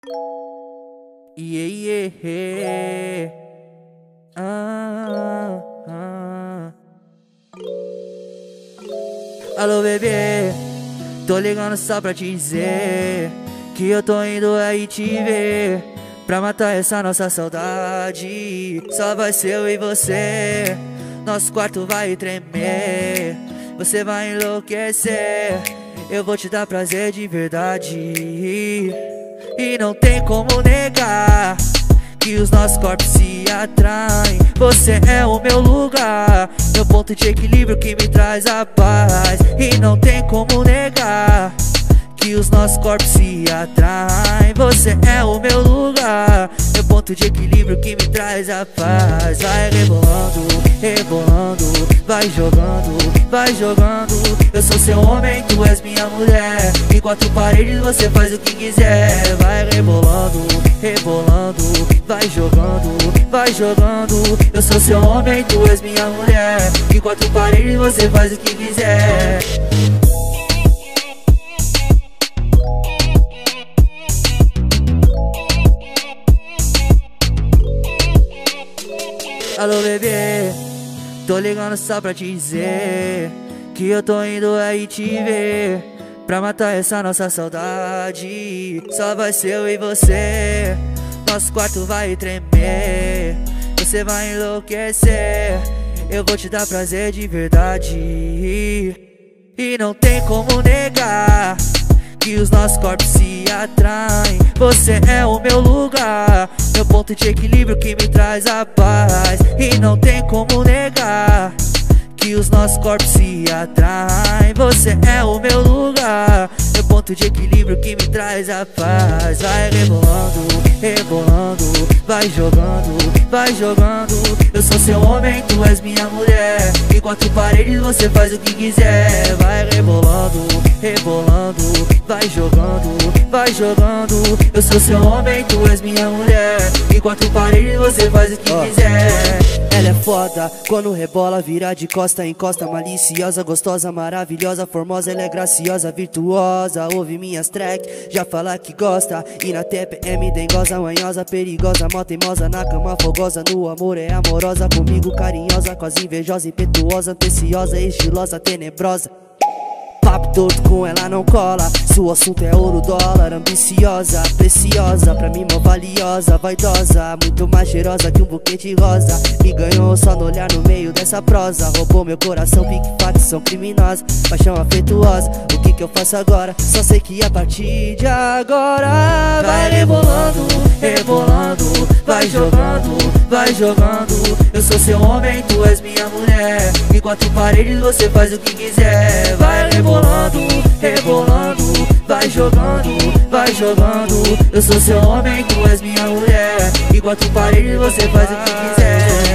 Yeah, yeah. Alô, bebê, tô ligando só pra te dizer que eu tô indo aí te ver, pra matar essa nossa saudade. Só vai ser eu e você, nosso quarto vai tremer, você vai enlouquecer, eu vou te dar prazer de verdade. E não tem como negar que os nossos corpos se atraem. Você é o meu lugar, meu ponto de equilíbrio que me traz a paz. E não tem como negar que os nossos corpos se atraem. Você é o meu lugar, meu ponto de equilíbrio que me traz a paz. Vai rebolando, rebolando, vai jogando, vai jogando. Eu sou seu homem, tu és minha mulher. Em quatro paredes você faz o que quiser. Vai rebolando, rebolando, vai jogando, vai jogando. Eu sou seu homem, tu és minha mulher. Em quatro paredes você faz o que quiser. Alô, bebê, tô ligando só pra te dizer que eu tô indo aí te ver, pra matar essa nossa saudade. Só vai ser eu e você, nosso quarto vai tremer, você vai enlouquecer, eu vou te dar prazer de verdade. E não tem como negar que os nossos corpos se atraem. Você é o meu lugar, meu ponto de equilíbrio que me traz a paz. E não tem como negar que os nossos corpos se atraem. Você é o meu lugar, meu ponto de equilíbrio que me traz a paz. Vai rebolando, rebolando, vai jogando, vai jogando. Eu sou seu homem, tu és minha mulher. Em quatro paredes você faz o que quiser. Vai rebolando, rebolando, vai jogando, vai jogando. Eu sou seu homem, tu és minha mulher. Em quatro paredes você faz o que quiser. Ela é foda, quando rebola vira de costa, encosta, maliciosa, gostosa, maravilhosa, formosa, ela é graciosa, virtuosa. Ouve minhas tracks, já fala que gosta. E na TPM dengosa, manhosa, perigosa, mó teimosa, na cama fogosa, no amor é amorosa, comigo carinhosa, quase invejosa, impetuosa, anteciosa, estilosa, tenebrosa. Papo todo com ela não cola, seu assunto é ouro, dólar, ambiciosa, preciosa, pra mim mó valiosa, vaidosa, muito mais cheirosa que um buquê de rosa. Me ganhou só no olhar no meio dessa prosa, roubou meu coração, pique facção criminosa, paixão afetuosa. O que eu faço agora? Só sei que a partir de agora vai rebolando, rebolando, vai jogando, vai jogando. Eu sou seu homem, tu és minha mulher. Em quatro paredes você faz o que quiser. Vai rebolando, rebolando, vai jogando, vai jogando. Eu sou seu homem, tu és minha mulher. Em quatro paredes você faz o que quiser.